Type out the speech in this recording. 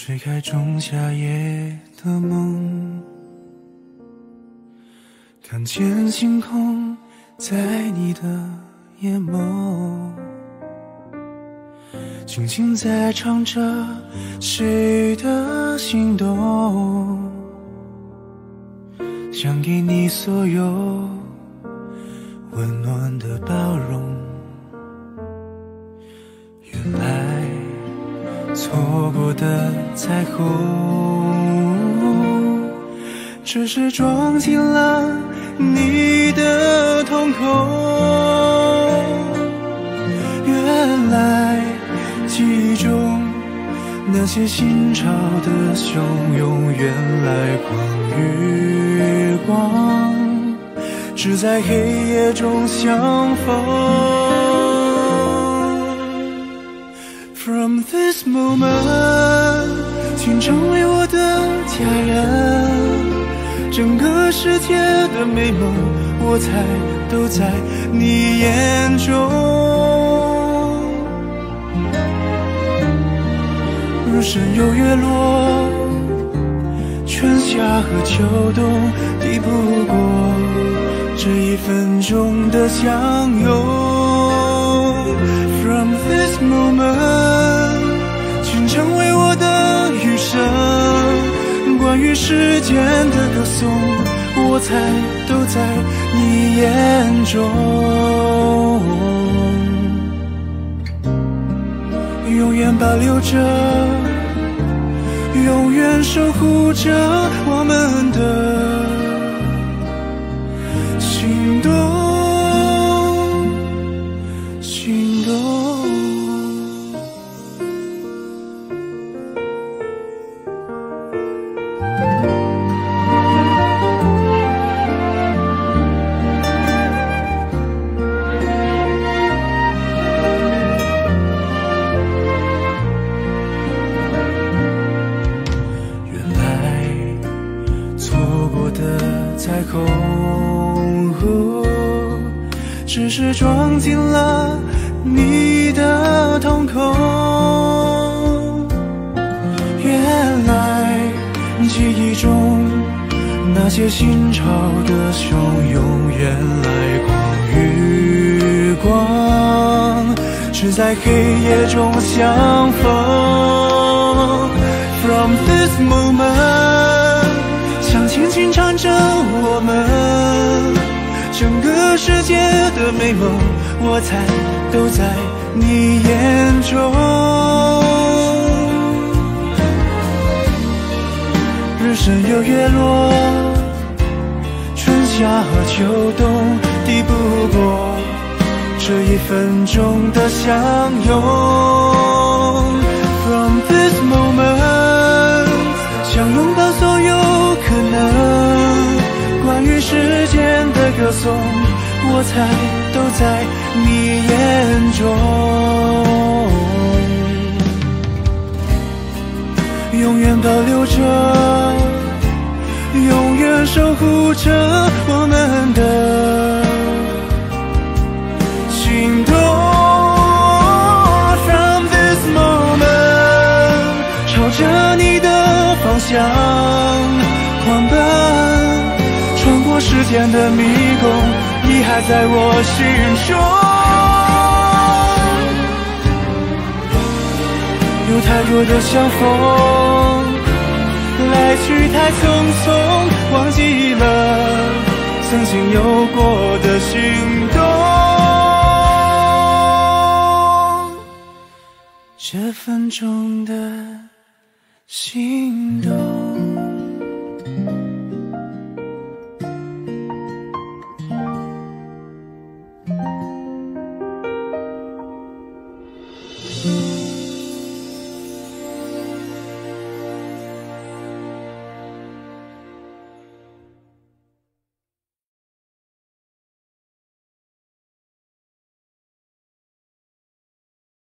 吹开仲夏夜的梦，看见星空在你的眼眸，轻轻在唱着谁的心动，想给你所有温暖的包容。原来错过的彩虹，只是装进了你的瞳孔。原来记忆中那些心潮的汹涌，原来光与光只在黑夜中相逢。From this moment， 请成为我的家人，整个世界的美梦，我猜都在你眼中。日升又月落，春夏和秋冬，抵不过这1分钟的相拥。From this moment， 请成为我的余生，关于时间的歌颂，我猜都在你眼中。永远保留着，永远守护着我们的心动，心动。彩虹只是装进了你的瞳孔。原来记忆中那些心潮的汹涌，原来光与光只在黑夜中相逢。From this moment， 想轻轻唱着我们整个世界的美梦，我猜都在你眼中。日升又月落，春夏和秋冬，抵不过这1分钟的相拥。From this moment， 想拥抱所有可能，关于时间的歌颂，我猜都在你眼中。永远保留着，永远守护着我们的心动。From this moment， 朝着你的方向狂奔，穿过时间的迷宫，你还在我心中。有太多的相逢，来去太匆匆，忘记了曾经有过的心动，这分钟的心动。